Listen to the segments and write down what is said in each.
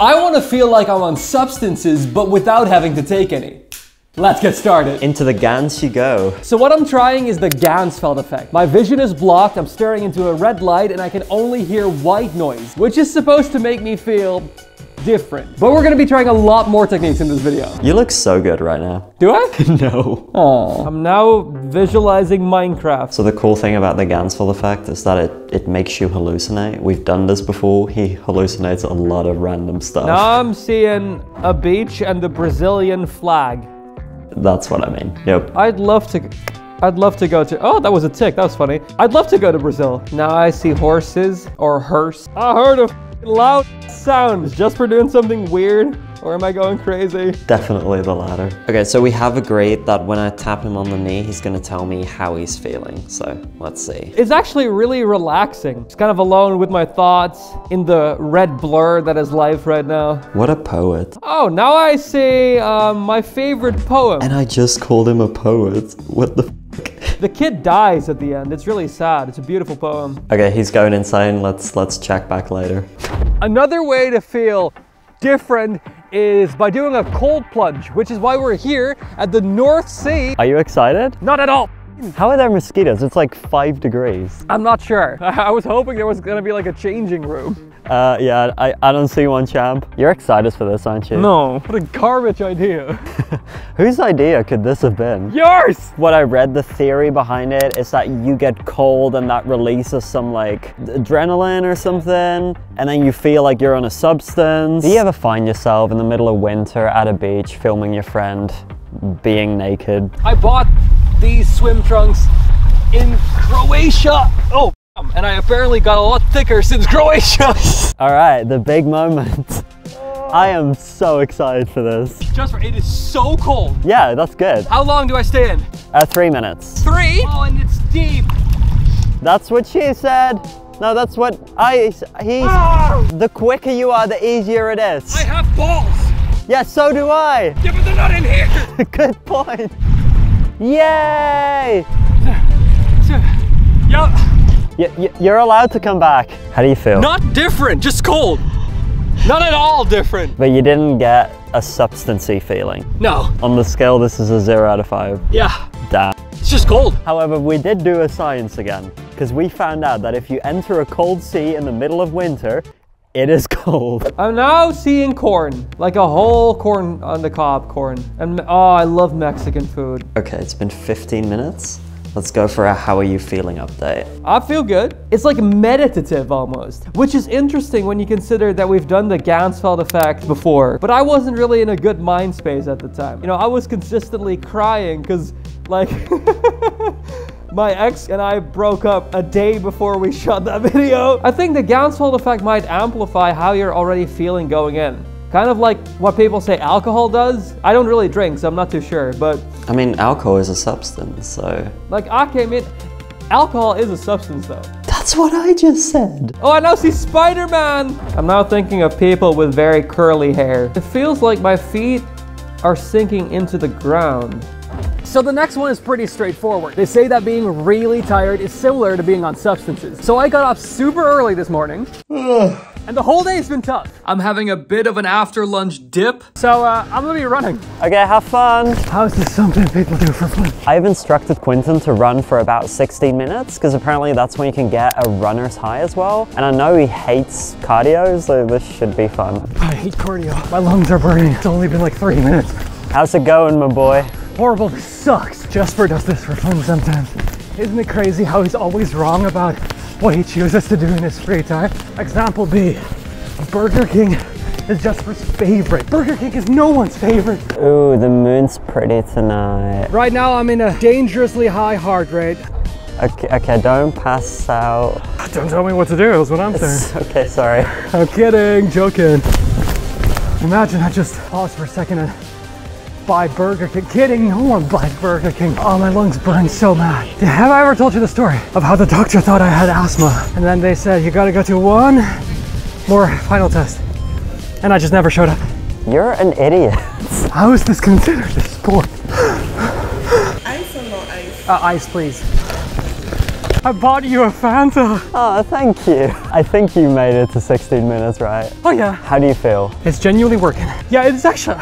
I want to feel like I'm on substances, but without having to take any. Let's get started. Into the Gans you go. So what I'm trying is the Ganzfeld Effect. My vision is blocked, I'm staring into a red light, and I can only hear white noise, which is supposed to make me feel different. But we're gonna be trying a lot more techniques in this video. You look so good right now. Do I? No. Oh. I'm now visualizing Minecraft. So the cool thing about the Ganzfeld Effect is that it makes you hallucinate. We've done this before. He hallucinates a lot of random stuff. Now I'm seeing a beach and the Brazilian flag. That's what I mean. Yep. I'd love to go to, oh, that was a tick, that was funny. I'd love to go to Brazil. Now I see horses or hearse. I heard a loud sound. Is Jesper doing something weird? Or am I going crazy? Definitely the latter. Okay, so we have agreed that when I tap him on the knee, he's gonna tell me how he's feeling. So let's see. It's actually really relaxing. Just kind of alone with my thoughts in the red blur that is life right now. What a poet. Oh, now I see my favorite poem. And I just called him a poet. What the f? The kid dies at the end. It's really sad. It's a beautiful poem. Okay, he's going insane. Let's check back later. Another way to feel different is by doing a cold plunge, which is why we're here at the North Sea. Are you excited? Not at all. How are there mosquitoes? It's like 5 degrees. I'm not sure. I was hoping there was gonna be like a changing room. Yeah, I don't see one, champ. You're excited for this, aren't you? No, what a garbage idea. Whose idea could this have been? Yours! What I read, the theory behind it is that you get cold and that releases some like adrenaline or something, and then you feel like you're on a substance. Do you ever find yourself in the middle of winter at a beach filming your friend being naked? I bought these swim trunks in Croatia. Oh, and I apparently got a lot thicker since Croatia. All right, the big moment. I am so excited for this. Jesper, it is so cold. Yeah, that's good. How long do I stay in? 3 minutes. 3? Oh, and it's deep. That's what she said. No, that's what the quicker you are, the easier it is. I have balls. Yeah, so do I. Yeah, but they're not in here. Good point. Yay! You're allowed to come back. How do you feel? Not different, just cold. Not at all different. But you didn't get a substancy feeling. No. On the scale, this is a 0 out of 5. Yeah. Damn. It's just cold. However, we did do a science again, because we found out that if you enter a cold sea in the middle of winter, it is cold. I'm now seeing corn, like a whole corn on the cob corn. And oh, I love Mexican food. Okay, it's been 15 minutes. Let's go for a how are you feeling update. I feel good. It's like meditative almost, which is interesting when you consider that we've done the Ganzfeld Effect before, but I wasn't really in a good mind space at the time. You know, I was consistently crying because like, my ex and I broke up a day before we shot that video. I think the Ganzfeld Effect might amplify how you're already feeling going in. Kind of like what people say alcohol does. I don't really drink, so I'm not too sure, but... I mean, alcohol is a substance, so... Like, I came in... Alcohol is a substance, though. That's what I just said. Oh, I now see Spider-Man! I'm now thinking of people with very curly hair. It feels like my feet are sinking into the ground. So the next one is pretty straightforward. They say that being really tired is similar to being on substances. So I got up super early this morning. And the whole day has been tough. I'm having a bit of an after lunch dip. So I'm gonna be running. Okay, have fun. How is this something people do for fun? I've instructed Quinten to run for about 16 minutes because apparently that's when you can get a runner's high as well. And I know he hates cardio, so this should be fun. I hate cardio. My lungs are burning. It's only been like 3 minutes. How's it going, my boy? Horrible, this sucks. Jesper does this for fun sometimes. Isn't it crazy how he's always wrong about what he chooses to do in his free time? Example B, Burger King is Jesper's favorite. Burger King is no one's favorite. Ooh, the moon's pretty tonight. Right now I'm in a dangerously high heart rate. Okay, don't pass out. Don't tell me what to do, is what I'm saying. Okay, sorry. I'm kidding, joking. Imagine I just paused for a second and buy Burger King. Kidding, no one buys Burger King. Oh, my lungs burn so bad. Have I ever told you the story of how the doctor thought I had asthma? And then they said, you gotta go to one more final test. And I just never showed up. You're an idiot. How is this considered a sport? Ice or no ice? Ice, please. I bought you a Fanta. Oh, thank you. I think you made it to 16 minutes, right? Oh yeah. How do you feel? It's genuinely working. Yeah, it's actually,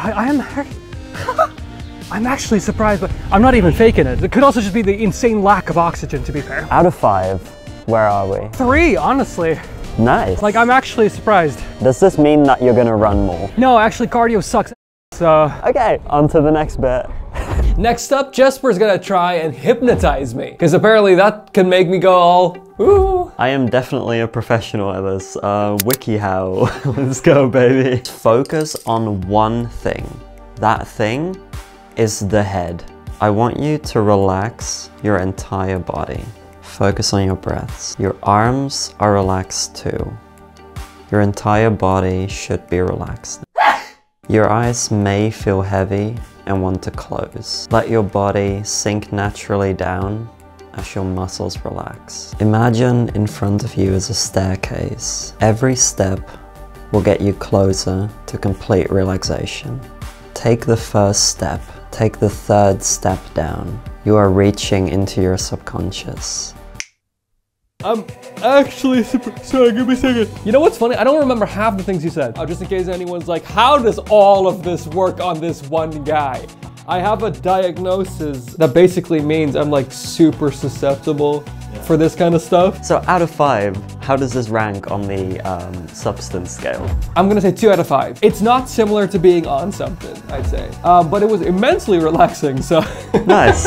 I'm actually surprised, but I'm not even faking it. It could also just be the insane lack of oxygen, to be fair. Out of 5, where are we? 3, honestly. Nice. Like, I'm actually surprised. Does this mean that you're gonna run more? No, actually, cardio sucks. So. Okay, on to the next bit. Next up, Jesper's gonna try and hypnotize me, because apparently that can make me go all, ooh. I am definitely a professional at this. WikiHow. Let's go, baby. Focus on one thing. That thing is the head. I want you to relax your entire body. Focus on your breaths. Your arms are relaxed too. Your entire body should be relaxed. Your eyes may feel heavy and want to close. Let your body sink naturally down as your muscles relax. Imagine in front of you is a staircase. Every step will get you closer to complete relaxation. Take the first step. Take the third step down. You are reaching into your subconscious. I'm actually sorry, give me a second. You know what's funny? I don't remember half the things you said. Just in case anyone's like, how does all of this work on this one guy? I have a diagnosis that basically means I'm like super susceptible for this kind of stuff. So out of 5, how does this rank on the substance scale? I'm gonna say 2 out of 5. It's not similar to being on something, I'd say. But it was immensely relaxing, so. Nice.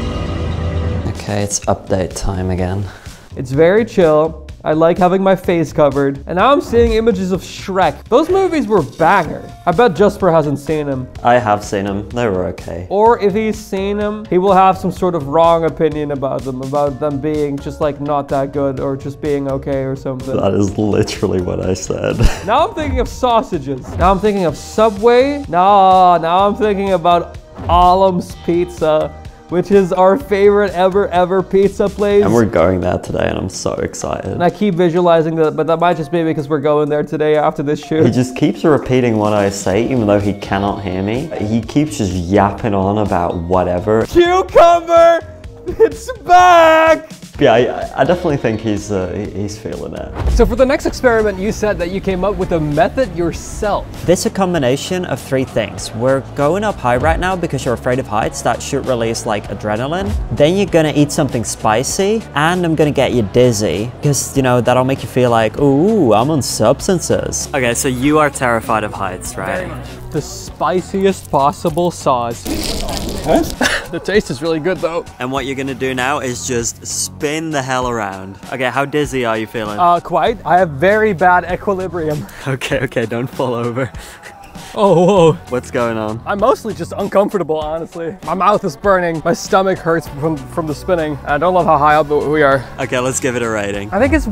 Okay, it's update time again. It's very chill. I like having my face covered. And now I'm seeing images of Shrek. Those movies were banger. I bet Jesper hasn't seen them. I have seen them. They were okay. Or if he's seen them, he will have some sort of wrong opinion about them being just like not that good or just being okay or something. That is literally what I said. Now I'm thinking of sausages. Now I'm thinking of Subway. Now I'm thinking about Alam's Pizza, which is our favorite ever pizza place. And we're going there today and I'm so excited. And I keep visualizing that, but that might just be because we're going there today after this shoot. He just keeps repeating what I say even though he cannot hear me. He keeps just yapping on about whatever. Cucumber! It's back! Yeah, I definitely think he's feeling it. So for the next experiment, you said that you came up with a method yourself. This is a combination of 3 things. We're going up high right now because you're afraid of heights. That should release like adrenaline. Then you're gonna eat something spicy and I'm gonna get you dizzy because, you know, that'll make you feel like, ooh, I'm on substances. Okay, so you are terrified of heights, right? Very much. The spiciest possible sauce. Huh? The taste is really good though. And what you're gonna do now is just spin the hell around. Okay, how dizzy are you feeling? Quite. I have very bad equilibrium. Okay, don't fall over. Oh, whoa. What's going on? I'm mostly just uncomfortable, honestly. My mouth is burning. My stomach hurts from the spinning. I don't love how high up we are. Okay, let's give it a rating. I think it's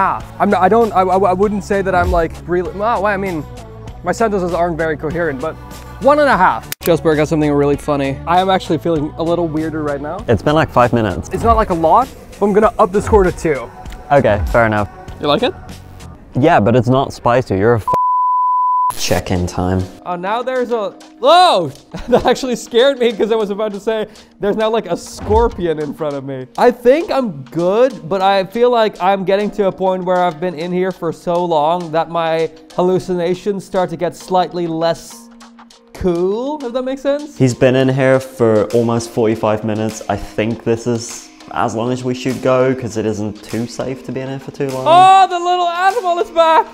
1.5. I wouldn't say that I'm like really, well, I mean, my sentences aren't very coherent, but 1.5. Jesper, I got something really funny. I am actually feeling a little weirder right now. It's been like 5 minutes. It's not like a lot, but I'm gonna up the score to 2. Okay, fair enough. You like it? Yeah, but it's not spicy. You're a check-in time. Oh, now there's a, whoa! That actually scared me because I was about to say there's now like a scorpion in front of me. I think I'm good, but I feel like I'm getting to a point where I've been in here for so long that my hallucinations start to get slightly less cool, if that makes sense. He's been in here for almost 45 minutes. I think this is as long as we should go because it isn't too safe to be in here for too long. Oh, the little animal is back!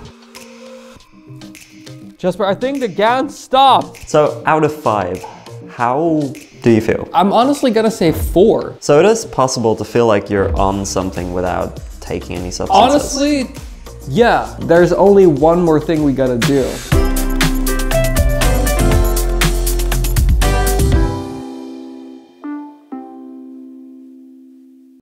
Jesper, I think the Gans stopped. So out of 5, how do you feel? I'm honestly gonna say 4. So it is possible to feel like you're on something without taking any substances. Honestly, yeah. There's only one more thing we gotta do.